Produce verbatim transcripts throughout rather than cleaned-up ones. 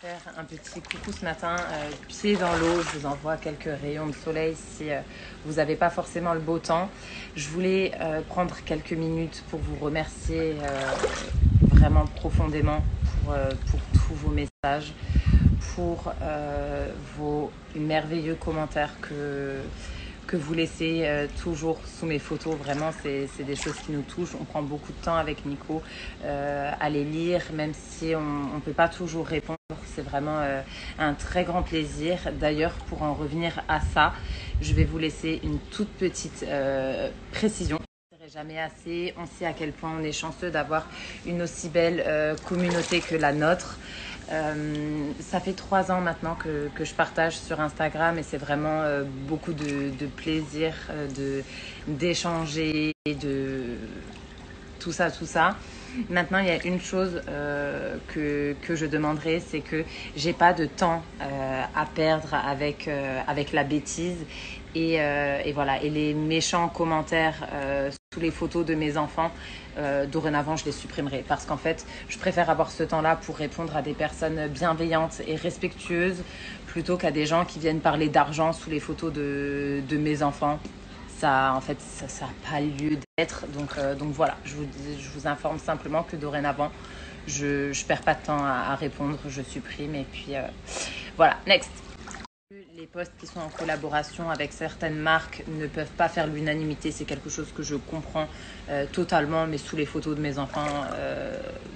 Faire un petit coucou ce matin, euh, pied dans l'eau. Je vous envoie quelques rayons de soleil si euh, vous n'avez pas forcément le beau temps. Je voulais euh, prendre quelques minutes pour vous remercier euh, vraiment profondément pour, euh, pour tous vos messages, pour euh, vos merveilleux commentaires que, que vous laissez euh, toujours sous mes photos. Vraiment, c'est, c'est des choses qui nous touchent. On prend beaucoup de temps avec Nico euh, à les lire, même si on ne peut pas toujours répondre. C'est vraiment euh, un très grand plaisir. D'ailleurs, pour en revenir à ça, je vais vous laisser une toute petite euh, précision. Jamais assez. On sait à quel point on est chanceux d'avoir une aussi belle euh, communauté que la nôtre. Euh, ça fait trois ans maintenant que, que je partage sur Instagram et c'est vraiment euh, beaucoup de, de plaisir euh, de, d'échanger, de tout ça, tout ça. Maintenant, il y a une chose euh, que, que je demanderai, c'est que j'ai pas de temps euh, à perdre avec, euh, avec la bêtise et, euh, et voilà. Et les méchants commentaires euh, sous les photos de mes enfants, euh, dorénavant, je les supprimerai parce qu'en fait, je préfère avoir ce temps-là pour répondre à des personnes bienveillantes et respectueuses plutôt qu'à des gens qui viennent parler d'argent sous les photos de, de mes enfants. Ça, en fait, ça n'a pas lieu d'être. Donc, euh, donc voilà, je vous, je vous informe simplement que dorénavant, je ne perds pas de temps à, à répondre, je supprime. Et puis euh, voilà, next. Les posts qui sont en collaboration avec certaines marques ne peuvent pas faire l'unanimité. C'est quelque chose que je comprends euh, totalement, mais sous les photos de mes enfants, euh,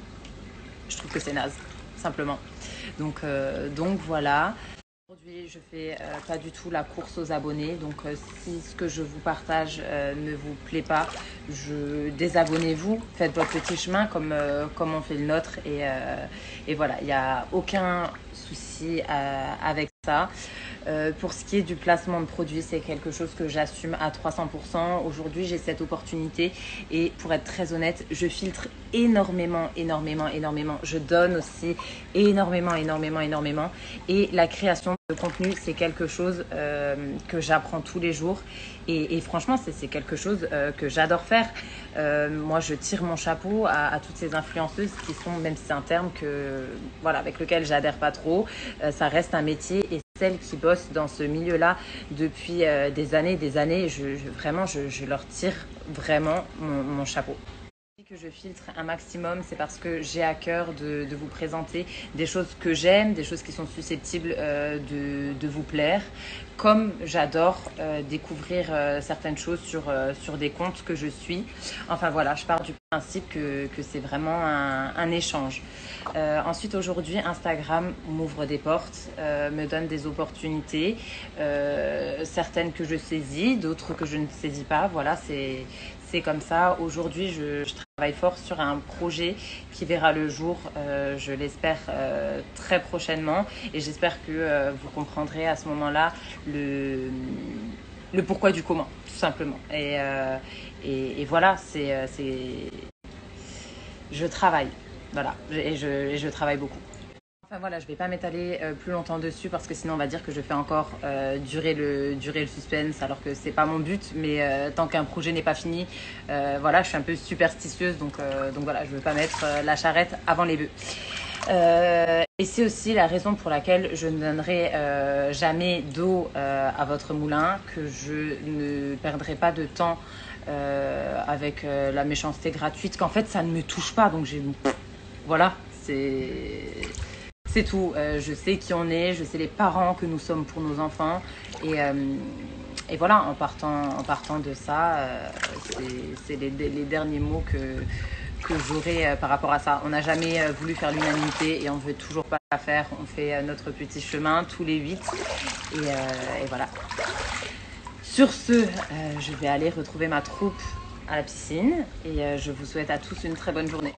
je trouve que c'est naze, simplement. Donc, euh, donc voilà. Aujourd'hui, je fais euh, pas du tout la course aux abonnés, donc euh, si ce que je vous partage euh, ne vous plaît pas, je désabonnez-vous, faites votre petit chemin comme, euh, comme on fait le nôtre et, euh, et voilà, il n'y a aucun souci euh, avec ça. Euh, pour ce qui est du placement de produits, c'est quelque chose que j'assume à trois cents pour cent. Aujourd'hui, j'ai cette opportunité et pour être très honnête, je filtre énormément, énormément, énormément. Je donne aussi énormément, énormément, énormément. Et la création de contenu, c'est quelque chose euh, que j'apprends tous les jours. Et, et franchement, c'est, c'est quelque chose euh, que j'adore faire. Euh, moi, je tire mon chapeau à, à toutes ces influenceuses qui sont, même si c'est un terme que, voilà, avec lequel j'adhère pas trop, euh, ça reste un métier. Et celles qui bossent dans ce milieu-là depuis euh, des années, des années, je, je, vraiment, je, je leur tire vraiment mon, mon chapeau. Que je filtre un maximum, c'est parce que j'ai à cœur de, de vous présenter des choses que j'aime, des choses qui sont susceptibles euh, de, de vous plaire, comme j'adore euh, découvrir euh, certaines choses sur, euh, sur des comptes que je suis. Enfin voilà, je pars du principe que, que c'est vraiment un, un échange. Euh, ensuite, aujourd'hui, Instagram m'ouvre des portes, euh, me donne des opportunités, euh, certaines que je saisis, d'autres que je ne saisis pas. Voilà, c'est, c'est comme ça. Aujourd'hui, je, je travaille fort sur un projet qui verra le jour, euh, je l'espère, euh, très prochainement. Et j'espère que euh, vous comprendrez à ce moment-là le, le pourquoi du comment, tout simplement. Et, euh, et, et voilà, c'est, c'est... je travaille. Voilà, et je, et je travaille beaucoup. Enfin voilà, je ne vais pas m'étaler euh, plus longtemps dessus parce que sinon on va dire que je fais encore euh, durer, le, durer le suspense alors que c'est pas mon but. Mais euh, tant qu'un projet n'est pas fini, euh, voilà, je suis un peu superstitieuse. Donc, euh, donc voilà, je ne veux pas mettre euh, la charrette avant les bœufs. Euh, et c'est aussi la raison pour laquelle je ne donnerai euh, jamais d'eau euh, à votre moulin, que je ne perdrai pas de temps euh, avec euh, la méchanceté gratuite, qu'en fait ça ne me touche pas. Donc j'ai... Voilà, c'est... C'est tout. Euh, je sais qui on est, je sais les parents que nous sommes pour nos enfants. Et, euh, et voilà, en partant, en partant de ça, euh, c'est, c'est les, les derniers mots que, que j'aurai euh, par rapport à ça. On n'a jamais euh, voulu faire l'unanimité et on ne veut toujours pas la faire. On fait euh, notre petit chemin tous les huit. Et, euh, et voilà. Sur ce, euh, je vais aller retrouver ma troupe à la piscine. Et euh, je vous souhaite à tous une très bonne journée.